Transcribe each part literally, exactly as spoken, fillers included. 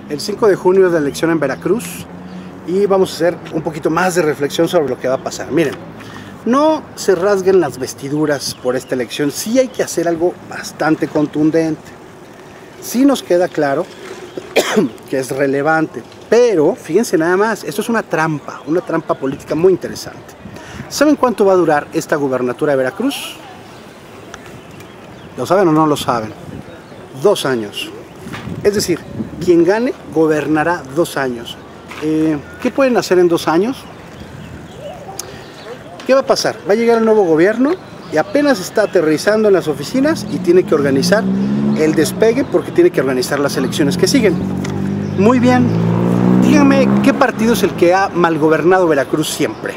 El cinco de junio es la elección en Veracruz y vamos a hacer un poquito más de reflexión sobre lo que va a pasar. Miren, no se rasguen las vestiduras por esta elección, sí hay que hacer algo bastante contundente. Sí nos queda claro que es relevante, pero fíjense nada más, esto es una trampa, una trampa política muy interesante. ¿Saben cuánto va a durar esta gubernatura de Veracruz? ¿Lo saben o no lo saben? Dos años. Es decir, quien gane gobernará dos años. Eh, ¿Qué pueden hacer en dos años? ¿Qué va a pasar? Va a llegar el nuevo gobierno y apenas está aterrizando en las oficinas y tiene que organizar el despegue porque tiene que organizar las elecciones que siguen. Muy bien, díganme, ¿qué partido es el que ha malgobernado Veracruz siempre?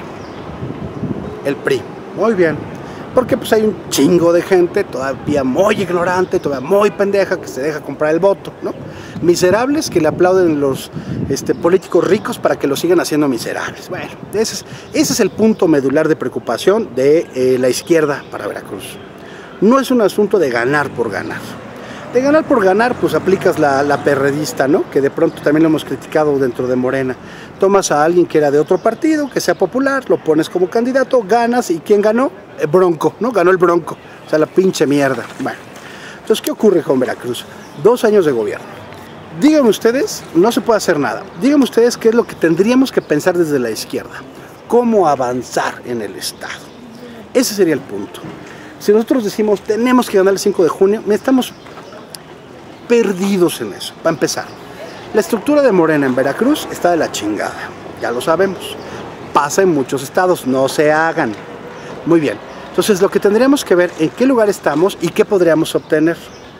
El P R I. Muy bien. Porque pues hay un chingo de gente todavía muy ignorante, todavía muy pendeja que se deja comprar el voto, ¿no? Miserables que le aplauden los este, políticos ricos para que lo sigan haciendo miserables. Bueno, ese es, ese es el punto medular de preocupación de eh, la izquierda para Veracruz. No es un asunto de ganar por ganar. De ganar por ganar, pues aplicas la, la perredista, ¿no? Que de pronto también lo hemos criticado dentro de Morena. Tomas a alguien que era de otro partido, que sea popular, lo pones como candidato, ganas, ¿y quién ganó? El Bronco, ¿no? Ganó el Bronco, o sea, la pinche mierda. Bueno, entonces, ¿qué ocurre con Veracruz? Dos años de gobierno. Díganme ustedes, no se puede hacer nada. Díganme ustedes qué es lo que tendríamos que pensar desde la izquierda. ¿Cómo avanzar en el Estado? Ese sería el punto. Si nosotros decimos, tenemos que ganar el cinco de junio, estamos perdidos en eso, para empezar. La estructura de Morena en Veracruz está de la chingada, ya lo sabemos. Pasa en muchos estados, no se hagan. Muy bien, entonces lo que tendríamos que ver en qué lugar estamos y qué podríamos obtener.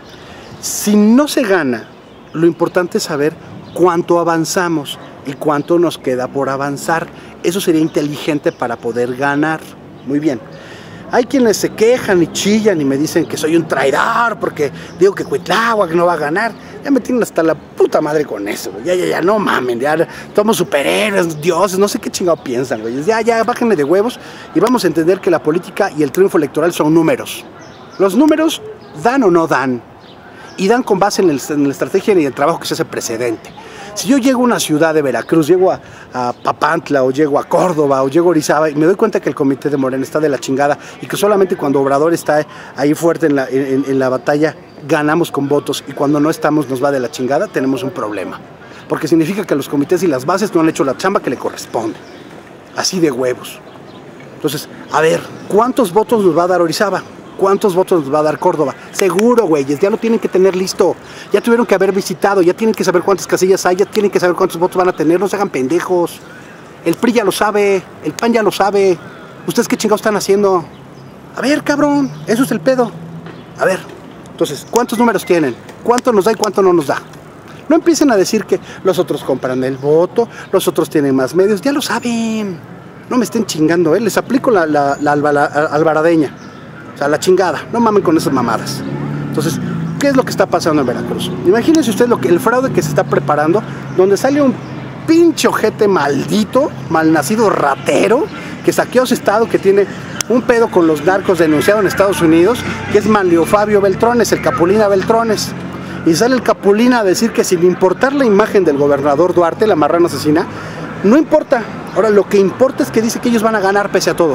Si no se gana, lo importante es saber cuánto avanzamos y cuánto nos queda por avanzar. Eso sería inteligente para poder ganar. Muy bien. Hay quienes se quejan y chillan y me dicen que soy un traidor porque digo que Cuitláhuac no va a ganar. Ya me tienen hasta la puta madre con eso, güey. Ya, ya, ya, no mamen, ya somos superhéroes, dioses, no sé qué chingado piensan, güey. Ya, ya, bájenle de huevos y vamos a entender que la política y el triunfo electoral son números. Los números dan o no dan. Y dan con base en, el, en la estrategia y el trabajo que se hace precedente. Si yo llego a una ciudad de Veracruz, llego a, a Papantla o llego a Córdoba o llego a Orizaba y me doy cuenta que el comité de Morena está de la chingada y que solamente cuando Obrador está ahí fuerte en la, en, en la batalla ganamos con votos y cuando no estamos nos va de la chingada, tenemos un problema. Porque significa que los comités y las bases no han hecho la chamba que le corresponde. Así de huevos. Entonces, a ver, ¿cuántos votos nos va a dar Orizaba? ¿Cuántos votos nos va a dar Córdoba? Seguro, güeyes, ya lo tienen que tener listo. Ya tuvieron que haber visitado, ya tienen que saber cuántas casillas hay, ya tienen que saber cuántos votos van a tener, no se hagan pendejos. El P R I ya lo sabe, el P A N ya lo sabe. ¿Ustedes qué chingados están haciendo? A ver, cabrón, eso es el pedo. A ver, entonces, ¿cuántos números tienen? ¿Cuánto nos da y cuánto no nos da? No empiecen a decir que los otros compran el voto, los otros tienen más medios, ya lo saben. No me estén chingando, ¿eh? Les aplico la, la, la, la, la albaradeña. O sea, la chingada, no mamen con esas mamadas. Entonces, ¿qué es lo que está pasando en Veracruz? Imagínense ustedes lo que, el fraude que se está preparando, donde sale un pinche ojete maldito, malnacido ratero, que saqueó su estado, que tiene un pedo con los narcos denunciado en Estados Unidos, que es Manlio Fabio Beltrones, el Capulina Beltrones. Y sale el Capulina a decir que sin importar la imagen del gobernador Duarte, la marrana asesina, no importa. Ahora, lo que importa es que dice que ellos van a ganar pese a todo.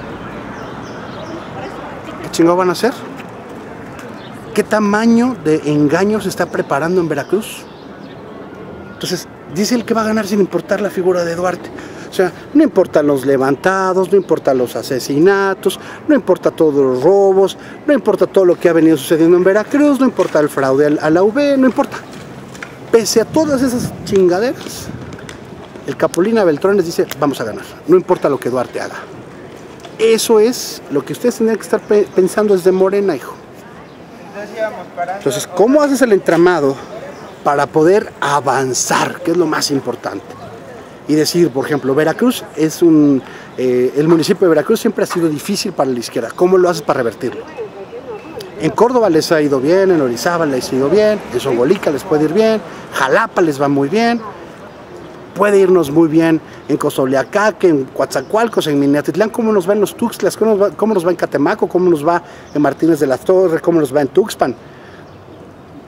¿Qué chingados van a hacer? ¿Qué tamaño de engaño se está preparando en Veracruz? Entonces, dice el que va a ganar sin importar la figura de Duarte. O sea, no importan los levantados, no importan los asesinatos, no importa todos los robos, no importa todo lo que ha venido sucediendo en Veracruz, no importa el fraude a la U V, no importa. Pese a todas esas chingaderas, el Capulina Beltrones dice, vamos a ganar, no importa lo que Duarte haga. Eso es lo que ustedes tendrían que estar pensando desde Morena, hijo. Entonces, ¿cómo haces el entramado para poder avanzar? Que es lo más importante. Y decir, por ejemplo, Veracruz es un... Eh, el municipio de Veracruz siempre ha sido difícil para la izquierda. ¿Cómo lo haces para revertirlo? En Córdoba les ha ido bien, en Orizaba les ha ido bien, en Zongolica les puede ir bien, Jalapa les va muy bien, puede irnos muy bien en Cozoleacaque, en Coatzacoalcos, en Minatitlán. ¿Cómo nos va en los Tuxtlas? ¿Cómo nos va, cómo nos va en Catemaco? ¿Cómo nos va en Martínez de la Torre? ¿Cómo nos va en Tuxpan?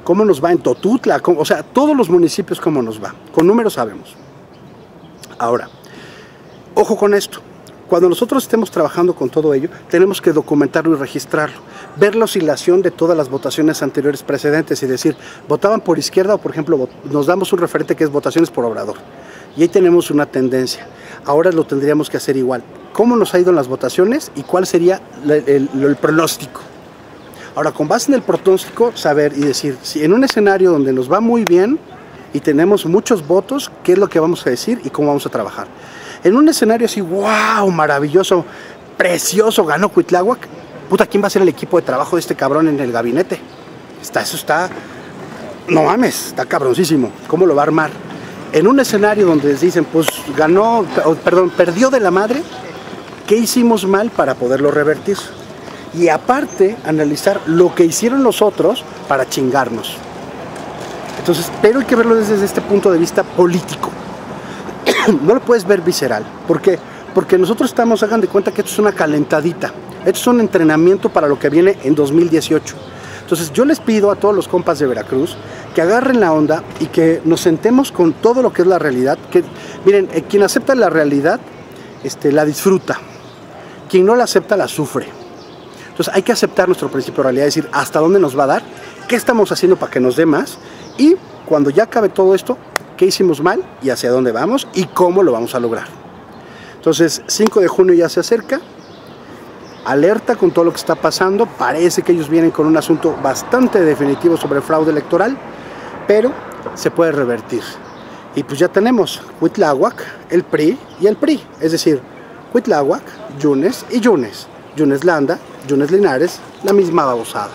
cómo nos va en Totutla, cómo, o sea, todos los municipios cómo nos va, con números sabemos. Ahora, ojo con esto, cuando nosotros estemos trabajando con todo ello, tenemos que documentarlo y registrarlo, ver la oscilación de todas las votaciones anteriores precedentes y decir, votaban por izquierda o por ejemplo, nos damos un referente que es votaciones por Obrador, y ahí tenemos una tendencia. Ahora lo tendríamos que hacer igual, cómo nos ha ido en las votaciones y cuál sería el, el, el pronóstico. Ahora, con base en el pronóstico, saber y decir, si en un escenario donde nos va muy bien y tenemos muchos votos, qué es lo que vamos a decir y cómo vamos a trabajar. En un escenario así, wow, maravilloso, precioso, ganó Cuitláhuac, puta, ¿quién va a ser el equipo de trabajo de este cabrón en el gabinete? Está, eso está, no mames, está cabroncísimo, ¿cómo lo va a armar? En un escenario donde les dicen, pues ganó, perdón, perdió de la madre, ¿qué hicimos mal para poderlo revertir? Y aparte, analizar lo que hicieron los otros para chingarnos. Entonces, pero hay que verlo desde este punto de vista político. No lo puedes ver visceral. ¿Por qué? Porque nosotros estamos, hagan de cuenta que esto es una calentadita. Esto es un entrenamiento para lo que viene en dos mil dieciocho. Entonces, yo les pido a todos los compas de Veracruz que agarren la onda y que nos sentemos con todo lo que es la realidad. Que, miren, eh, quien acepta la realidad, este, la disfruta. Quien no la acepta, la sufre. Entonces hay que aceptar nuestro principio de realidad, decir hasta dónde nos va a dar, qué estamos haciendo para que nos dé más y cuando ya acabe todo esto, qué hicimos mal y hacia dónde vamos y cómo lo vamos a lograr. Entonces cinco de junio ya se acerca, alerta con todo lo que está pasando, parece que ellos vienen con un asunto bastante definitivo sobre el fraude electoral, pero se puede revertir. Y pues ya tenemos Cuitláhuac, el P R I y el P R I, es decir, Cuitláhuac, Yunes y Yunes. Yunes Landa, Yunes Linares, la misma babosada.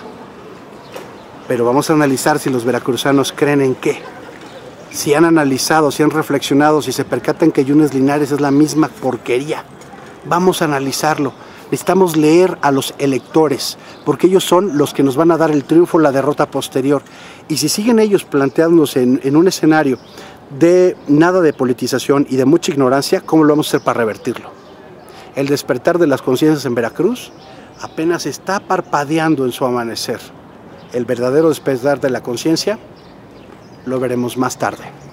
Pero vamos a analizar si los veracruzanos creen en qué. Si han analizado, si han reflexionado, si se percatan que Yunes Linares es la misma porquería. Vamos a analizarlo. Necesitamos leer a los electores, porque ellos son los que nos van a dar el triunfo o la derrota posterior. Y si siguen ellos planteándose en, en un escenario de nada de politización y de mucha ignorancia, ¿cómo lo vamos a hacer para revertirlo? El despertar de las conciencias en Veracruz apenas está parpadeando en su amanecer. El verdadero despertar de la conciencia lo veremos más tarde.